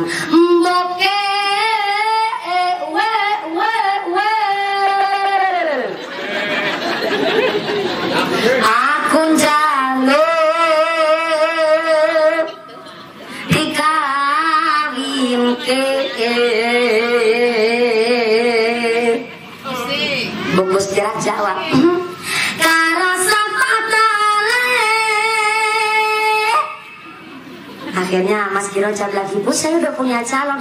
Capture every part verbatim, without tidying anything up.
Mboke we we we aku njaluk dikawinke bungkus jarak jawab akhirnya Mas Giro jawab lagi, Bu saya udah punya calon.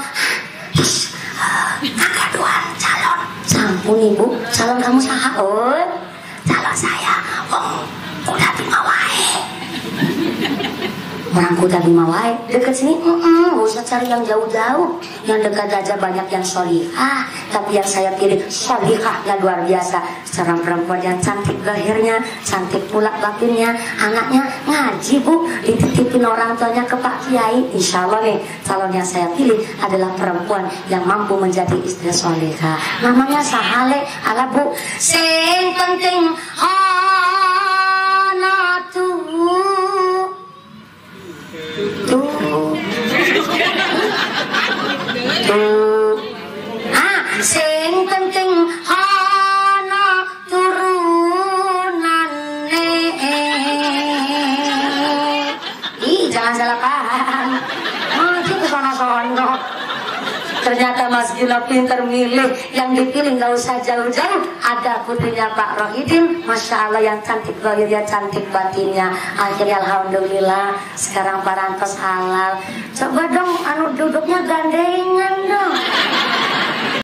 Kagaduan calon. Sampun Ibu, calon kamu saha? Oh, calon saya. Oh, udah bima wae. Orang kuda bima wae deket sini. Mm-mm, gak usah cari yang jauh-jauh. Yang dekat aja banyak yang solihah. Tapi yang saya pilih solihahnya luar biasa. Seorang perempuan yang cantik lahirnya, cantik pula batinnya. Anaknya ngaji Bu, dititipin orang tuanya ke Pak Kiai. Insya Allah nih calon yang saya pilih adalah perempuan yang mampu menjadi istri solihah. Namanya Sahale. Ala Bu, sing penting ana tuh tuh tuh ah sing penting ana turunane. Ih jangan salah paham, mati ke sono-sono. Ternyata Mas Gilo pinter milih. Yang dipilih gak usah jauh-jauh. Ada putrinya Pak Rohidin, Masya Allah yang cantik lahirnya, cantik batinnya. Akhirnya Alhamdulillah sekarang parantos halal. Coba dong anu duduknya gandengan dong.